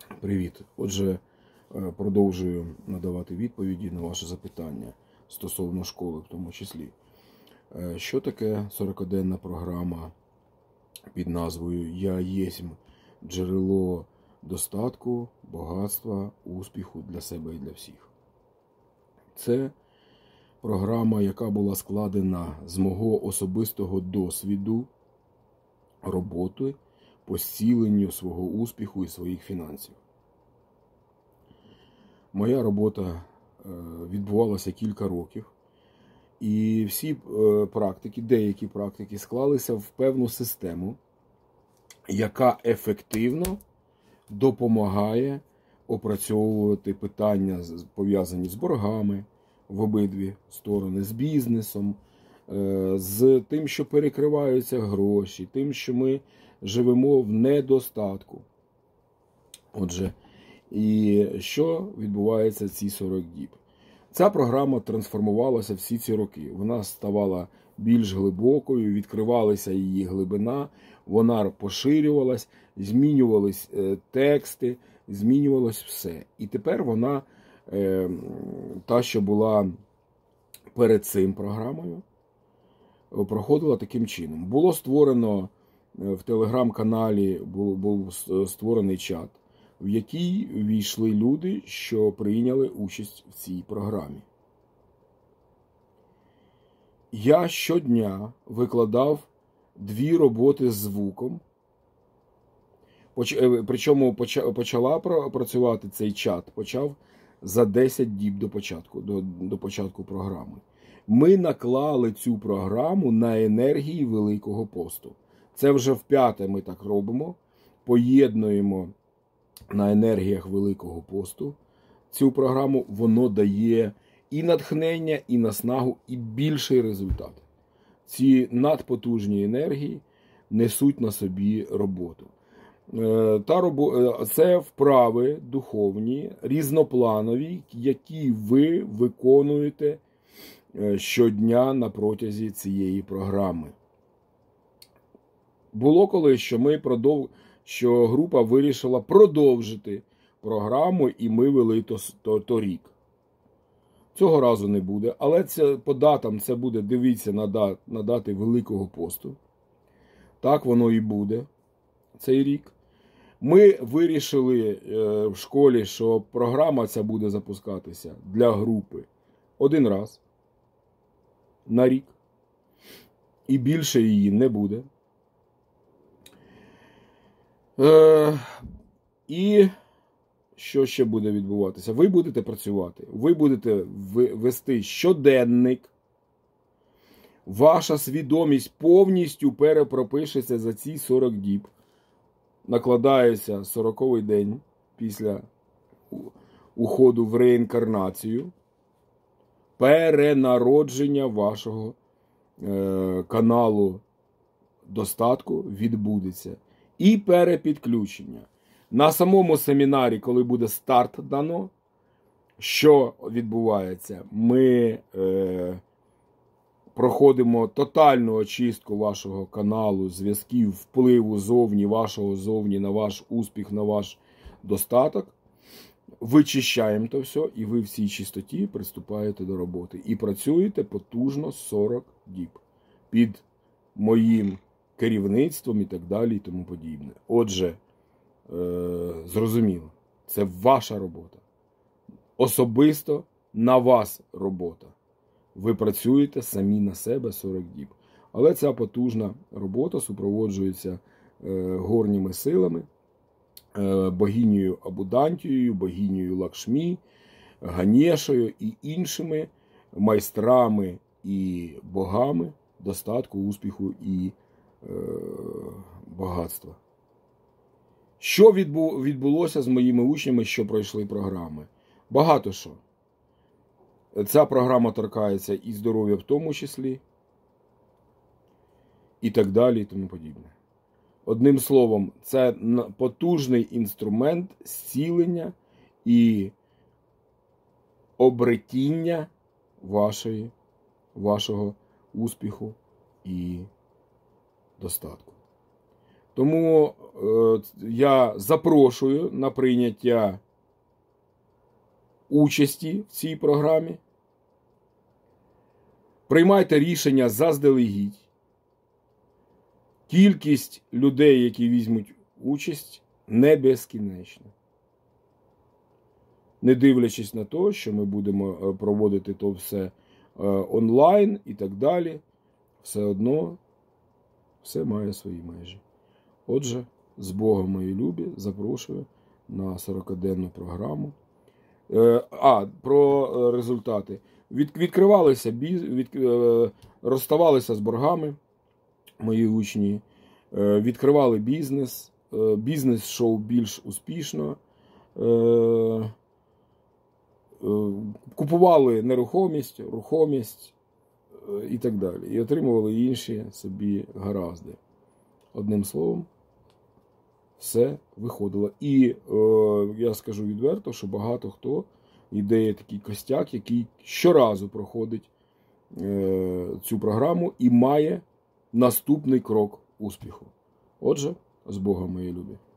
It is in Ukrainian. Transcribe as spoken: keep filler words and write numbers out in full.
Привіт. Отже, продовжую надавати відповіді на ваше запитання стосовно школи в тому числі. Що таке сорокаденна програма під назвою «Я єсмь джерело достатку, багатства, успіху для себе і для всіх»? Це програма, яка була складена з мого особистого досвіду роботи по зціленню свого успіху і своїх фінансів. Моя робота відбувалася кілька років, і всі практики, деякі практики склалися в певну систему, яка ефективно допомагає опрацьовувати питання, пов'язані з боргами в обидві сторони, з бізнесом, з тим, що перекриваються гроші, тим, що ми живемо в недостатку. Отже, і що відбувається ці сорок діб? Ця програма трансформувалася всі ці роки. Вона ставала більш глибокою, відкривалася її глибина, вона поширювалась, змінювались тексти, змінювалось все. І тепер вона, та, що була перед цим програмою, проходила таким чином. Було створено в телеграм-каналі, був, був створений чат, в який війшли люди, що прийняли участь в цій програмі. Я щодня викладав дві роботи з звуком, причому почала працювати цей чат, почав за десять діб до початку, до, до початку програми. Ми наклали цю програму на енергії Великого посту. Це вже вп'яте ми так робимо, поєднуємо на енергіях Великого посту цю програму, воно дає і натхнення, і наснагу, і більший результат. Ці надпотужні енергії несуть на собі роботу. Та робо... Це вправи духовні, різнопланові, які ви виконуєте щодня на протязі цієї програми. Було колись, що ми продов... що група вирішила продовжити програму, і ми вели то, то, то рік. Цього разу не буде, але це, по датам це буде, дивіться на, дат, на дати Великого посту. Так воно і буде цей рік. Ми вирішили е, в школі, що програма ця буде запускатися для групи один раз на рік. І більше її не буде. Е, і що ще буде відбуватися? Ви будете працювати, ви будете вести щоденник, ваша свідомість повністю перепропишеться за ці сорок діб. Накладається сороковий день після уходу в реінкарнацію, перенародження вашого е, каналу достатку відбудеться. І перепідключення. На самому семінарі, коли буде старт дано, що відбувається? Ми е, проходимо тотальну очистку вашого каналу, зв'язків, впливу зовні, вашого зовні на ваш успіх, на ваш достаток. Вичищаємо то все, і ви в цій чистоті приступаєте до роботи. І працюєте потужно сорок діб. Під моїм керівництвом і так далі, і тому подібне. Отже, е, зрозуміло, це ваша робота. Особисто на вас робота. Ви працюєте самі на себе сорок діб. Але ця потужна робота супроводжується е, горніми силами, е, богинею Абудантією, богинею Лакшмі, Ганешею і іншими майстрами і богами достатку, успіху і багатства. Що відбулося з моїми учнями, що пройшли програми? Багато що. Ця програма торкається і здоров'я в тому числі, і так далі, і тому подібне. Одним словом, це потужний інструмент зцілення і обретіння вашої, вашого успіху і достатку. Тому е, я запрошую на прийняття участі в цій програмі. Приймайте рішення заздалегідь. Кількість людей, які візьмуть участь, не безкінечна. Не дивлячись на те, що ми будемо проводити то все онлайн і так далі, все одно все має свої межі. Отже, з Богом, мої любі, запрошую на сорокаденну програму. А, про результати. Від, відкривалися, від, розставалися з боргами мої учні, відкривали бізнес, бізнес йшов більш успішно, купували нерухомість, рухомість і так далі. І отримували інші собі гаразди. Одним словом, все виходило. І е, я скажу відверто, що багато хто йде такий костяк, який щоразу проходить е, цю програму і має наступний крок успіху. Отже, з Богом, мої любі.